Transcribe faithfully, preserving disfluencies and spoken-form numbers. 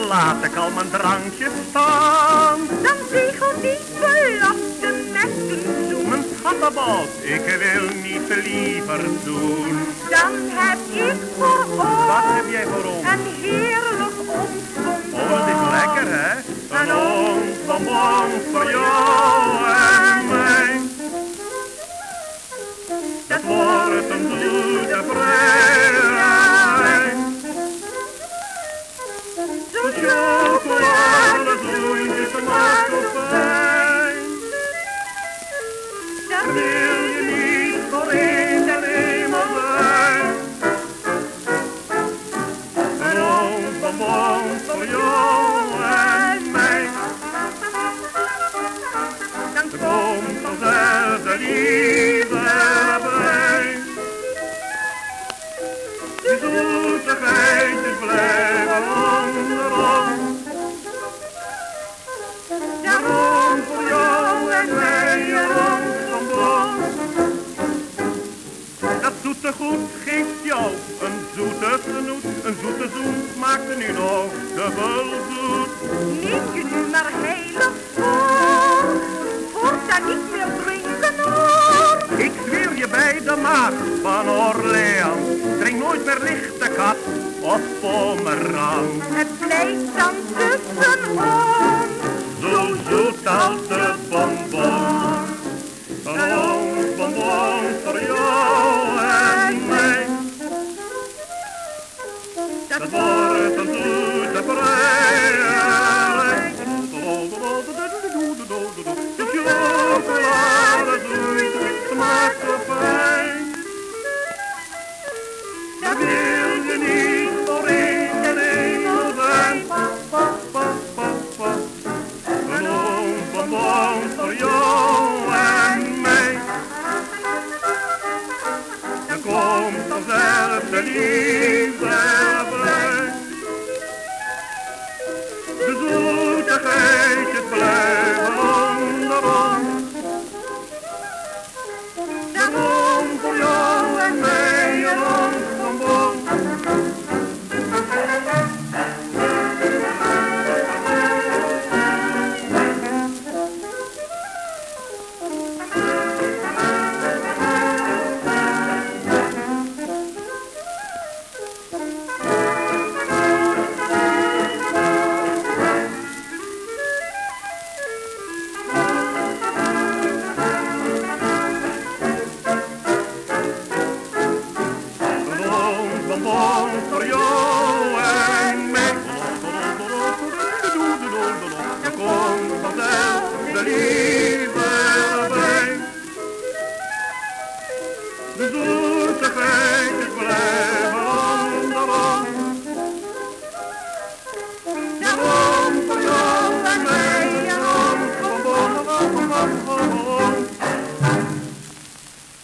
laat ik al mijn drankje staan. Dan zegelt die belofte met een zoen. Mijn schattenbos, ik wil niet liever doen. Dan heb ik voor ons. Wat heb jij voor ons? Een heerlijk ons bonbon. Oh, dat is lekker, hè? Een ons bonbon voor jou en mij. Dat wordt een zoete vrij. De chocolade vloeitjes smaakt zo fijn. Daar wil je niet voor eens en eenmaal zijn. Een ons bonbon voor jou en mij. Dan komt vanzelf de liefde bij. De zoetigheid blijven onder ons. Daarom voor jou en mij een ons bonbon. Dat zoete goed geeft jou een zoete genoet. Een zoete zoen smaakt nu nog dubbel zoet. Neem je nu maar heilig voor. Voortaan niet meer drinken hoor. Ik zweer je bij de maag van Orleans. Drink nooit meer lichte kat of pomeraan. Het blijft dan tussen ons. Zo zoet als de bonbon. Een ons bonbon voor jou en mij. Dat wordt een zoete vrij. De chocolade vloeit, smaakt zo fijn. Daar wil je niet voor eens en eenmaal zijn. Een ons bonbon voor jou en mij. Er komt vanzelf de liefde bij. De